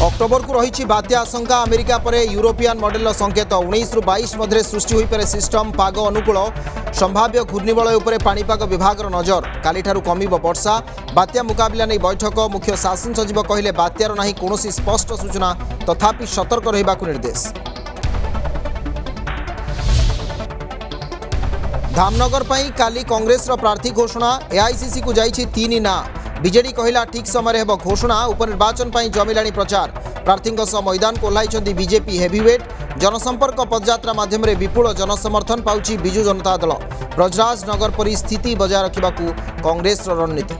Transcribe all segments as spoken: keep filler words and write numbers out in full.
October को रही बात्या आशंका अमेरिका पर यूरोपियन मॉडल संकेत उन्नीस रु बाईस मध्य सृष्टि हो पारे सिस्टम पाग अनुकूल संभाव्य घूर्णिबलय उपर पाणीपाग विभाग नजर काली ठारू कमिब वर्षा बात्या मुकाबला नहीं बैठक मुख्य शासन सचिव कहले बात्यार नहीं कौनसी स्पष्ट सूचना तथापि सतर्क रहिबा निर्देश। धामनगर पर काली कांग्रेस प्रार्थी घोषणा एआईसीसी को जाइछि तीन ना बीजेडी कहला ठीक समय हेब घोषणा उपनिर्वाचन पर जमिलानी प्रचार प्रार्थी सह मैदान को ओह्लाइछन्ति बीजेपी हेवीवेट जनसंपर्क पदयात्रा माध्यम विपुल जनसमर्थन पाउछि बिजु जनता दल ब्रजराज नगर परि स्थिति बजाय रखिबाकू कांग्रेस रणनीति।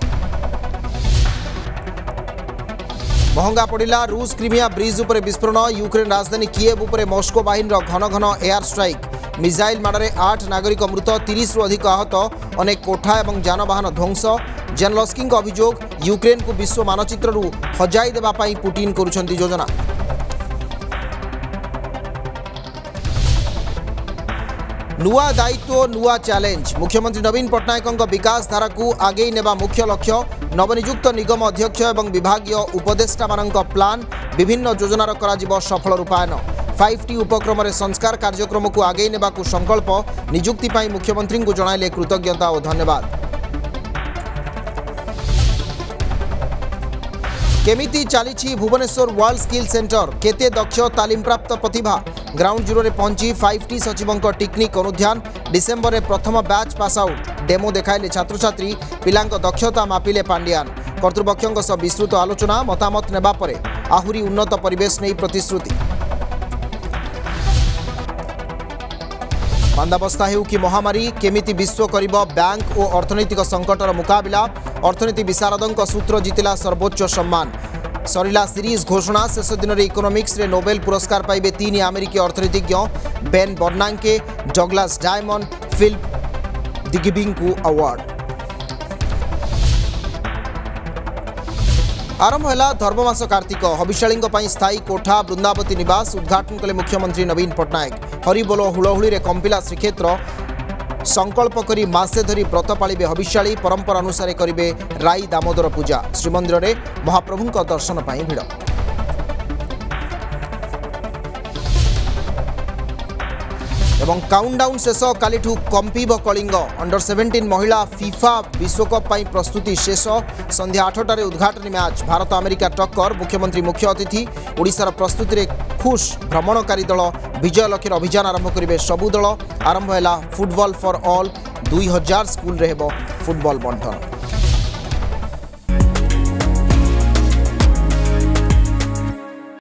महंगा पड़ा रूस क्रीमिया ब्रिज उपर विस्फोरण यूक्रेन राजधानी किएव उपर मस्को बाहिनी घन घन एयर स्ट्राइक मिसाइल माड़े आठ नागरिक मृत तीस रु अधिक आहत अनेक कोठा और जानवाहन ध्वंस जेनलस्की अभियोग यूक्रेन को विश्व मानचित्र हजाई देवाई पुटिन करुछन्ति योजना। नुआ दायित्व नुआ चैलेंज मुख्यमंत्री नवीन पट्टनायक विकास धारा को आगे नेबा मुख्य लक्ष्य नवनियुक्त निगम अध्यक्ष और विभागीय उपदेष्टा मानक प्लान विभिन्न योजनार करा सफल रूपायन फाइव टी उपक्रम संस्कार कार्यक्रम को आगे नेबा संकल्प नियुक्ति पाई मुख्यमंत्री को जणाइले कृतज्ञता और धन्यवाद। केमिति चली भुवनेश्वर वर्ल्ड स्किल सेंटर केते दक्ष तालीम प्राप्त प्रतिभा ग्राउंड जीरो में पहुंची फाइव टी सचिवों टेक्निक अनुध्यान डिसेम्बर में प्रथम बैच पास आउट डेमो देखाइले छात्र छात्री पिलांक दक्षता मापिले पांड्यान कर्तृपक्षों सह विस्तृत आलोचना मतामत नेबा परे आहुरी उन्नत परिवेश नहीं प्रतिश्रुति। मांदावस्था हेउ कि महामारी केमिति विश्व करिब बैंक और अर्थनैतिक संकटर मुकाबला अर्थनीति विशारदों सूत्र जितिला सर्वोच्च सम्मान सरिला सीरीज घोषणा शेष दिन में इकोनॉमिक्स रे नोबेल पुरस्कार पाइबे तीन अमेरिकी अर्थनीतिज्ञ Ben Bernanke Douglas Diamond Philip Dybvig को अवार्ड। आरंभ है धर्ममास कार्तिक हबिशाली स्थायी कोठा वृंदावती निवास उद्घाटन कले मुख्यमंत्री नवीन पट्टनायक हरिबोल हुलहुली कंपिला श्रीक्षेत्र संकल्प करी मासे धरी व्रत पालिबे हबिशाली परंपरा अनुसार करिबे राई दामोदर पूजा श्रीमंदिर में महाप्रभु दर्शन पाई भिड़। एवं काउंटडाउन शेष कालीठू कंपिब कलिंग अंडर सेवेन्टीन महिला फिफा विश्वकप पाई प्रस्तुति शेष संध्या आठटारे उद्घाटनी मैच भारत अमेरिका टक्कर मुख्यमंत्री मुख्य अतिथि ओडिशार प्रस्तुति रे खुश भ्रमणकारी दल विजय लक्ष्य अभियान आरंभ करेंगे सबु दल आरंभ है फुटबॉल फॉर ऑल दुई हजार स्कूल रे हेबो फुटबॉल बंटन।